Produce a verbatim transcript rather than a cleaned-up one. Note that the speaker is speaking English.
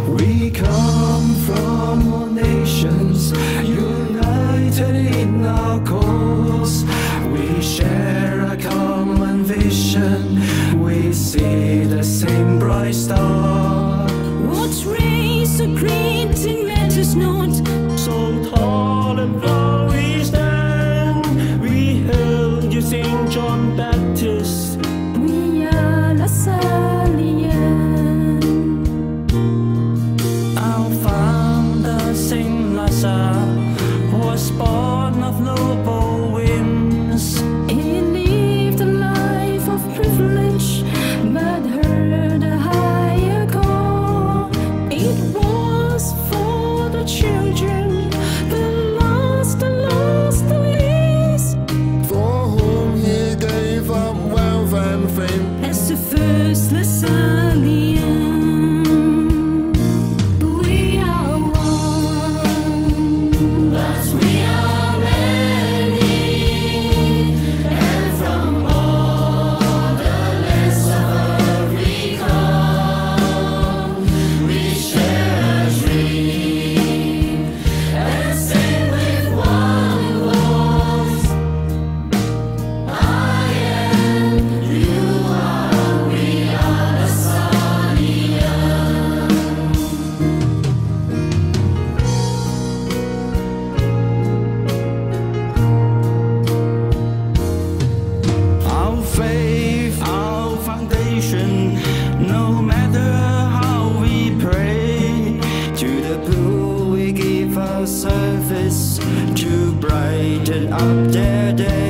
We come from all nations, united in our cause. We share a common vision, we see the same bright star. What race or creed, it matters not. So tall and proud we stand, we hail you, Saint John Baptist. We are Lasallian. Our founder, Saint Lazarus, was born of noble whims. He lived a life of privilege, but heard a higher call. It was for the children, the lost, the lost, the least, for whom he gave up wealth and fame. as the first Lasallian. We are one, but we are many, and from all the lands of earth we come. We share a dream and sing with one voice. I am, you are, we are Lasallian. Our faith, our foundation, no matter how we pray. To the poor we give our service to brighten up their day.